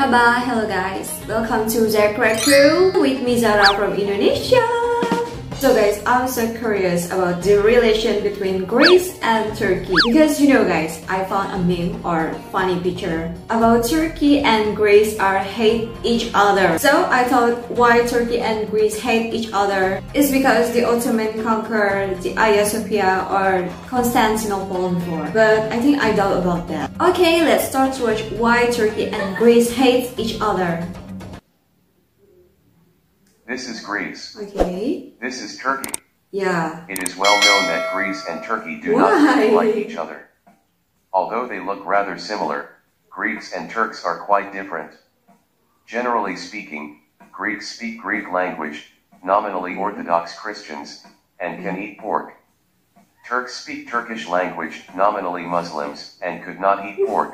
Merhaba, hello guys. Welcome to TURKS with me Zara from Indonesia. So guys, I'm so curious about the relation between Greece and Turkey. Because you know guys, I found a meme or funny picture about Turkey and Greece are hate each other. So I thought why Turkey and Greece hate each other is because the Ottoman conquered the Hagia Sophia or Constantinople before. But I think I doubt about that. Okay, let's start to watch why Turkey and Greece hate each other. This is Greece. Okay. This is Turkey. Yeah. It is well known that Greece and Turkey do not look like each other. Although they look rather similar, Greeks and Turks are quite different. Generally speaking, Greeks speak Greek language, nominally Orthodox Christians, and can eat pork. Turks speak Turkish language, nominally Muslims, and could not eat pork.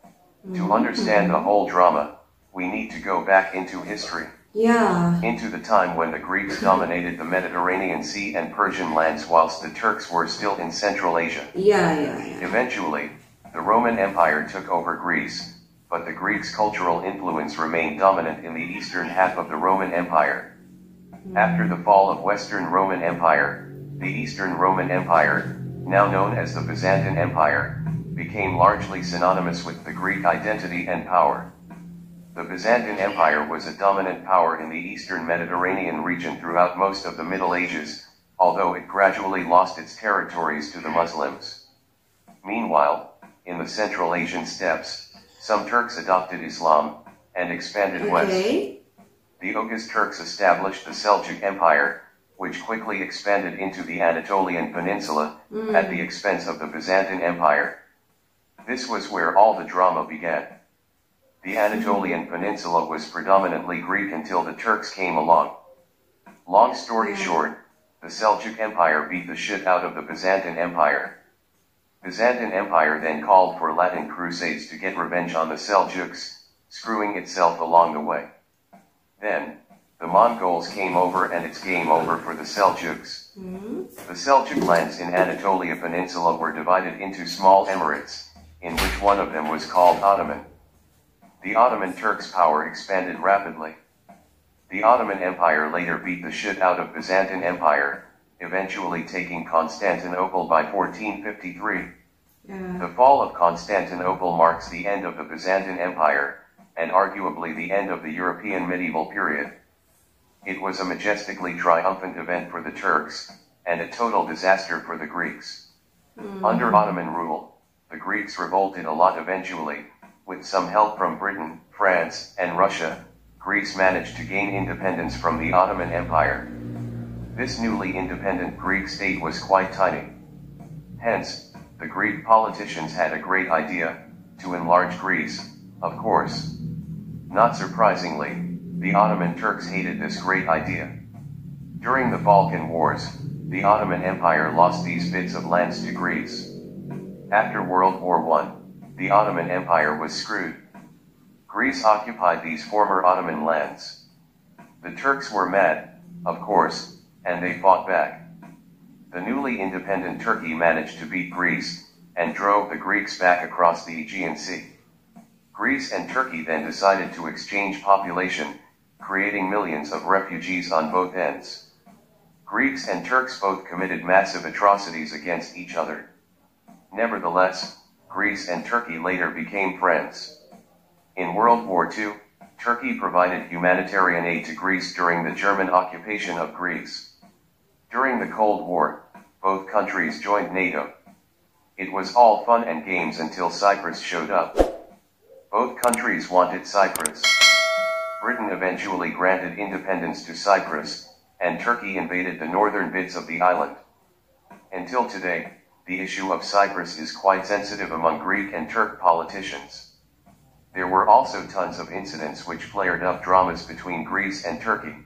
To understand the whole drama, we need to go back into history. Yeah. Into the time when the Greeks dominated the Mediterranean Sea and Persian lands whilst the Turks were still in Central Asia. Yeah. Eventually, the Roman Empire took over Greece, but the Greeks' cultural influence remained dominant in the eastern half of the Roman Empire. After the fall of Western Roman Empire, the Eastern Roman Empire, now known as the Byzantine Empire, became largely synonymous with the Greek identity and power. The Byzantine Empire was a dominant power in the eastern Mediterranean region throughout most of the Middle Ages, although it gradually lost its territories to the Muslims. Meanwhile, in the Central Asian steppes, some Turks adopted Islam and expanded west. The Oghuz Turks established the Seljuk Empire, which quickly expanded into the Anatolian Peninsula at the expense of the Byzantine Empire. This was where all the drama began. The Anatolian Peninsula was predominantly Greek until the Turks came along. Long story short, the Seljuk Empire beat the shit out of the Byzantine Empire. Byzantine Empire then called for Latin crusades to get revenge on the Seljuks, screwing itself along the way. Then, the Mongols came over and it's game over for the Seljuks. The Seljuk lands in Anatolia Peninsula were divided into small emirates, in which one of them was called Ottoman. The Ottoman Turks' power expanded rapidly. The Ottoman Empire later beat the shit out of Byzantine Empire, eventually taking Constantinople by 1453. The fall of Constantinople marks the end of the Byzantine Empire, and arguably the end of the European medieval period. It was a majestically triumphant event for the Turks, and a total disaster for the Greeks. Under Ottoman rule, the Greeks revolted a lot eventually. With some help from Britain, France, and Russia, Greece managed to gain independence from the Ottoman Empire. This newly independent Greek state was quite tiny. Hence, the Greek politicians had a great idea, to enlarge Greece, of course. Not surprisingly, the Ottoman Turks hated this great idea. During the Balkan Wars, the Ottoman Empire lost these bits of lands to Greece. After World War I, the Ottoman Empire was screwed. Greece occupied these former Ottoman lands. The Turks were mad, of course, and they fought back. The newly independent Turkey managed to beat Greece, and drove the Greeks back across the Aegean Sea. Greece and Turkey then decided to exchange population, creating millions of refugees on both ends. Greeks and Turks both committed massive atrocities against each other. Nevertheless, Greece and Turkey later became friends. In World War II, Turkey provided humanitarian aid to Greece during the German occupation of Greece. During the Cold War, both countries joined NATO. It was all fun and games until Cyprus showed up. Both countries wanted Cyprus. Britain eventually granted independence to Cyprus, and Turkey invaded the northern bits of the island. Until today, the issue of Cyprus is quite sensitive among Greek and Turk politicians. There were also tons of incidents which flared up dramas between Greece and Turkey.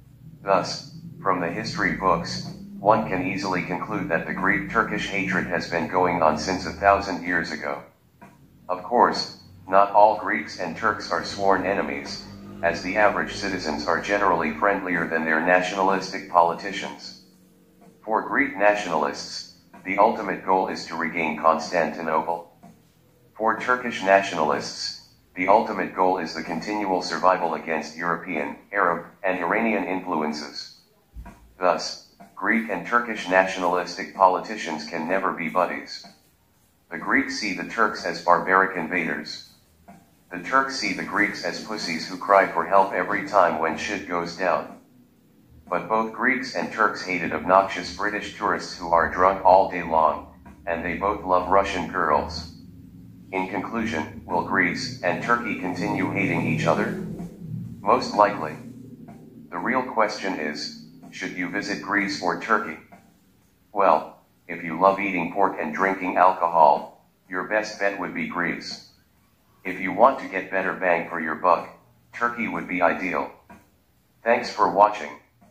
Thus, from the history books, one can easily conclude that the Greek-Turkish hatred has been going on since 1,000 years ago. Of course, not all Greeks and Turks are sworn enemies, as the average citizens are generally friendlier than their nationalistic politicians. For Greek nationalists, the ultimate goal is to regain Constantinople. For Turkish nationalists, The ultimate goal is the continual survival against European, Arab, and Iranian influences. Thus, Greek and Turkish nationalistic politicians can never be buddies. The Greeks see the Turks as barbaric invaders. The Turks see the Greeks as pussies who cry for help every time when shit goes down. But both Greeks and Turks hated obnoxious British tourists who are drunk all day long, and they both love Russian girls. In conclusion, will Greece and Turkey continue hating each other? Most likely. The real question is, should you visit Greece or Turkey? Well, if you love eating pork and drinking alcohol, your best bet would be Greece. If you want to get better bang for your buck, Turkey would be ideal. Thanks for watching.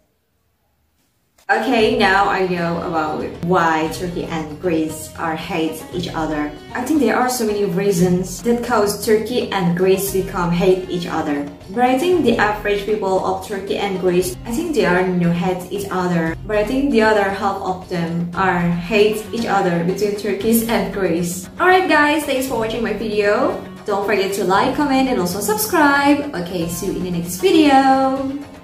Okay, now I know about why Turkey and Greece hate each other. I think there are so many reasons that cause Turkey and Greece become hate each other. But I think the average people of Turkey and Greece, I think they are no hate each other. But I think the other half of them are hate each other between Turkey and Greece. Alright guys, thanks for watching my video. Don't forget to like, comment, and also subscribe. Okay, see you in the next video.